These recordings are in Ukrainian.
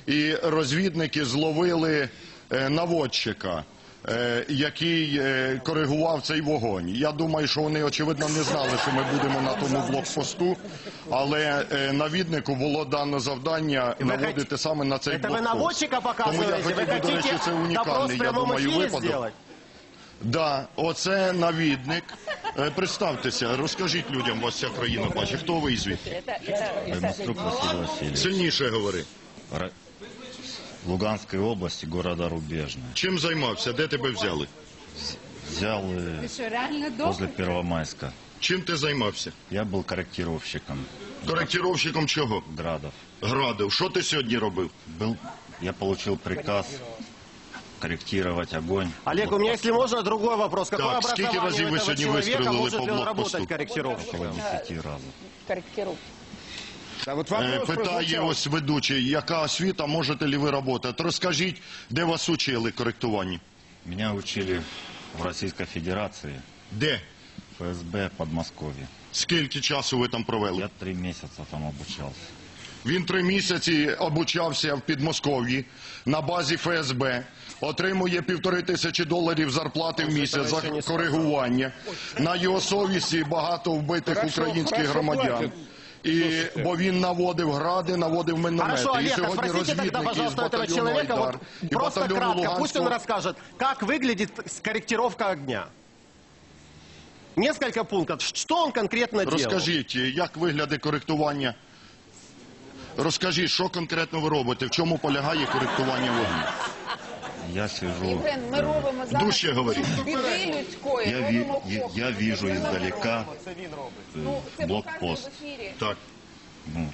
І розвідники зловили наводчика, який коригував цей вогонь. Я думаю, що вони, очевидно, не знали, що ми будемо на тому блокпосту, але навіднику було дано завдання наводити саме на цей блокпост. Це ви наводчика показуєте? Тому я хотів, до речі, це унікальний, я думаю, випадок. Да, оце навідник. Представтеся, розкажіть людям, вас ця країна бачить. Хто ви і звідки? Баймаструк Василий Васильевич. Сильніше говори. Луганской области, города Рубежное. Чим займався? Де тебе взяли? Взял возле Первомайска. Чим ти займався? Я был корректировщиком. Коректировщиком чого? Градов. Градів. Що ти сьогодні робив? Я получил приказ корректировать огонь. Олег, у меня, если можно, другой вопрос. Какое Так, скільки разів ви образование сьогодні у этого человека, вистрілили может по ли он блокпосту? работать корректировщиком? Около 10 разов. Корректировки. Да, вот вопрос Питає прозвучал. ось ведучий, яка освіта, можете ли ви працювати? Розкажіть, де вас учили коректуванню? Меня учили в Российской Федерации, Де? ФСБ, Подмосковье. Скільки часу ви там провели? Я 3 месяца там обучался. Він 3 місяці обучався в Підмосков'ї на базі ФСБ, отримує $1500 зарплати в місяць за коригування. На його совісті багато вбитих українських громадян. Бо він наводив гради, наводив міномети. Хорошо, І Олег, сьогодні спросите тогда, розвідники з пожалуйста, этого батальйону человека, «Айдар» вот і просто батальйону кратко, пусть он Луганського... расскажет, как выглядит корректировка огня. Несколько пунктов. Что он конкретно делал? Розкажіть, як виглядає коректування? Розкажіть, що конкретно ви робите, в чому полягає коректування вогню? Я сижу, Євген, ми робимо зараз Дужче говоріть. біди людської, робимо я вижу издалека це блокпост. показує в ефірі. Так. Ну,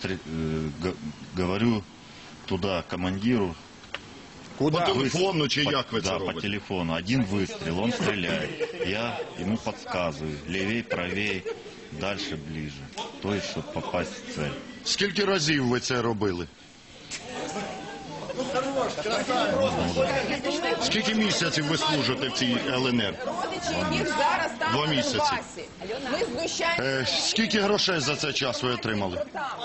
говорю туда командиру. По телефону чи як ви це Да, по робите? телефону. Один выстрел, он стреляет. Я ему подсказываю. Левей, правей, дальше, ближе. То есть, чтобы попасть в цель. Скільки разів ви це робили? Скільки місяців ви служите в цій ЛНР? Родичі, їх зараз там 2 на місяці. Донбасі. Ми знущаємося. Скільки грошей за цей час ви отримали?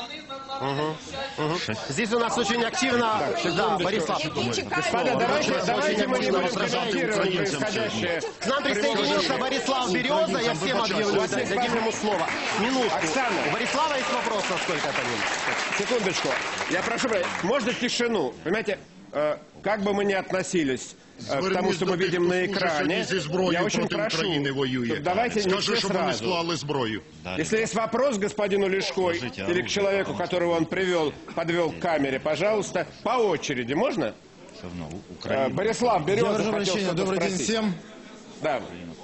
Здесь у нас очень активно... Да, Борислав. Господа, давайте мы не будем комментировать украинцам происходящее. К нам присоединился Борислав Береза, я всем объявлю, дадим ему слово. Минутку. Оксана. У Борислава есть вопрос, насколько это минут. Секундочку. Я прошу, можно тишину? Понимаете, как бы мы ни относились к тому, что мы видим на экране, я очень прошу, давайте не Скажи, все щоб вони сразу. склали зброю. Если есть вопрос к господину Лешко Скажите, или к человеку, которого он подвел к камере, пожалуйста, по очереди, можно? Все равно Украина. Борислав Береза Я прошу хотел прощения, что-то добрый день спросить. всем. Да.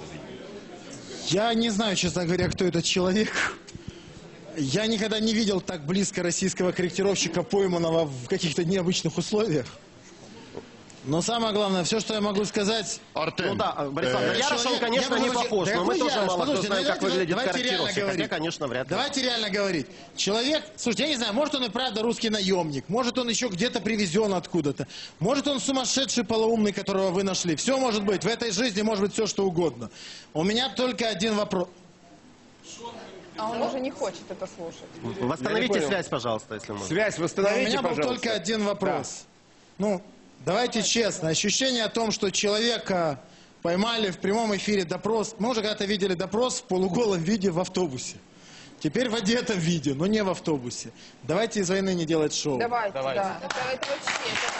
Я не знаю, честно говоря, кто этот человек. Я никогда не видел так близко российского корректировщика, пойманного в каких-то необычных условиях. Но самое главное, все, что я могу сказать... Артем, Ну да, Борислав, на Яроша он, конечно, не похож, но мы тоже мало кто знаем, как выглядит корректировщик, хотя, конечно, вряд ли. Давайте реально говорить. Человек, слушайте, я не знаю, может он и правда русский наемник, может он еще где-то привезен откуда-то, может он сумасшедший полоумный, которого вы нашли. Все может быть, в этой жизни может быть все, что угодно. У меня только один вопрос. А он уже не хочет это слушать. Восстановите понял. связь, пожалуйста, если можно. Связь У восстановите, меня был пожалуйста. только один вопрос. Ну, давайте честно, ощущение о том, что человека поймали в прямом эфире допрос. Мы уже когда-то видели допрос в полуголом виде в автобусе. Теперь в одетом виде, но не в автобусе. Давайте из войны не делать шоу. Давайте, да. Это вообще...